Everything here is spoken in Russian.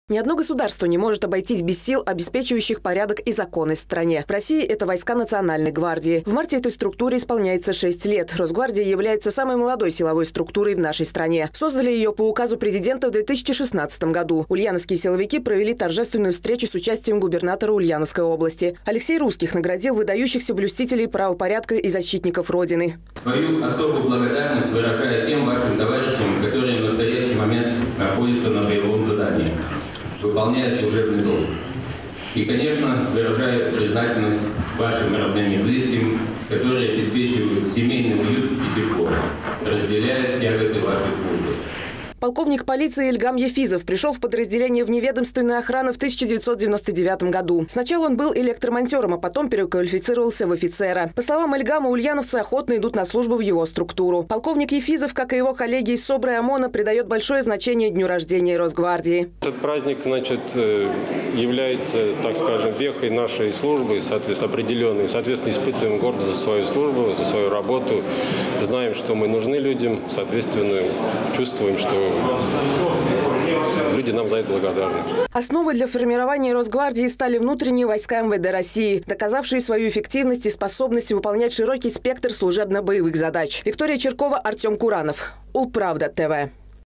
Ни одно государство не может обойтись без сил, обеспечивающих порядок и законность в стране. В России это войска Национальной гвардии. В марте этой структуре исполняется 6 лет. Росгвардия является самой молодой силовой структурой в нашей стране. Создали ее по указу президента в 2016 году. Ульяновские силовики провели торжественную встречу с участием губернатора Ульяновской области. Алексей Русских наградил выдающихся блюстителей правопорядка и защитников Родины. Свою особую благодарность выражаю тем вашим товарищам, которые в настоящий момент находятся на боевом задании, выполняя служебный долг. И, конечно, выражаю признательность вашим родным и близким, которые обеспечивают семейный уют и тепло, разделяя тяготы вашей службы. Полковник полиции Ильгам Ефизов пришел в подразделение вневедомственной охраны в 1999 году. Сначала он был электромонтером, а потом переквалифицировался в офицера. По словам Ильгама, ульяновцы охотно идут на службу в его структуру. Полковник Ефизов, как и его коллеги из СОБРы и ОМОНа, придает большое значение дню рождения Росгвардии. Этот праздник, является, так скажем, вехой нашей службы, соответственно, определенной. Соответственно, испытываем гордость за свою службу, за свою работу. Знаем, что мы нужны людям, соответственно, чувствуем, что люди нам за это благодарны. Основой для формирования Росгвардии стали внутренние войска МВД России, доказавшие свою эффективность и способность выполнять широкий спектр служебно-боевых задач. Виктория Черкова, Артем Куранов. Улправда ТВ.